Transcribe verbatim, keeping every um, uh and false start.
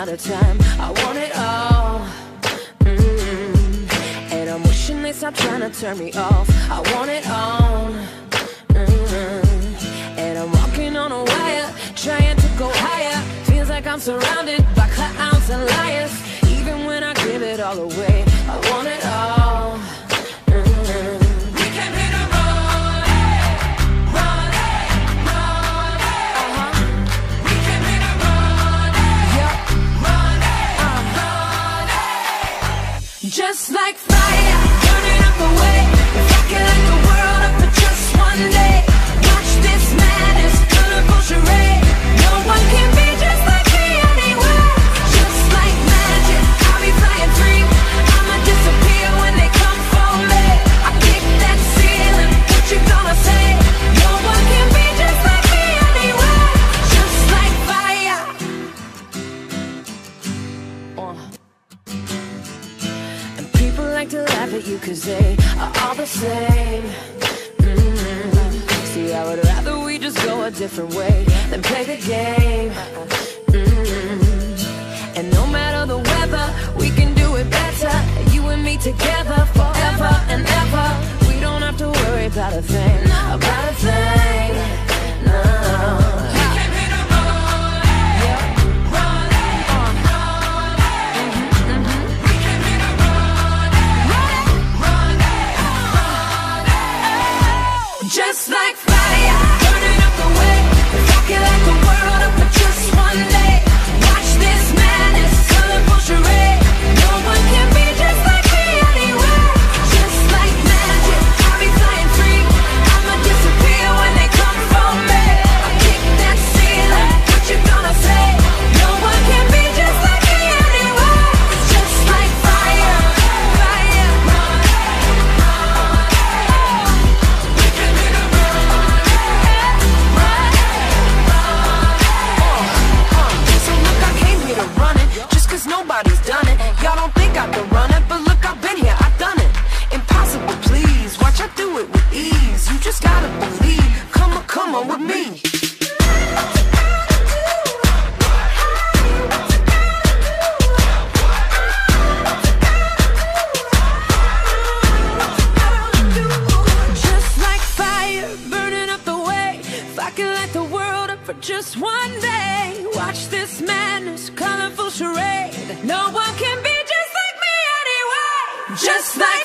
out of time. I want it all. Mm-hmm. And I'm wishing they stop trying to turn me off. I want it all. Mm-hmm. And I'm walking on a wire, trying to go higher. Feels like I'm surrounded by clowns and liars. Even when I give it all away, I want it all. Mm-hmm. We came here to run, run, run. Uh-huh. We came here to run, yep. Run, uh, run. Just like fire, burning up the way. If I could light the world up for just one day, watch this madness, colorful charade. No one can be just like me anywhere. Just like magic, I'll be flying free. I'ma disappear when they come for me. I kick that ceiling, what you gonna say? No one can be just like me anywhere. Just like fire. uh. And people like to laugh at you cause they are all the same. Mm-hmm. See, I would rather we just go a different way than play the game. Mm-hmm. And no matter the weather, we can do it better. You and me together forever and ever. We don't have to worry about a thing, about a thing, no. Just like fire, burning up the way. If I could light the world up for just one day, watch this madness, colorful charade. No one can be just like me anywhere. Just like magic, I'll be flying free. I'ma disappear when they come for me. I kick that ceiling, what you gonna say? No one can be just like me anywhere. Just like fire, fire, run, run. Nobody's done it. Y'all don't think I can run it, but look, I've been here, I've done it. Impossible, please. Watch, I do it with ease. You just gotta believe. Come on, come on with me. Just like fire, burning up the way. If I could light the world up for just one day, watch this madness, colorful charade. No one can be just like me anyway. Just like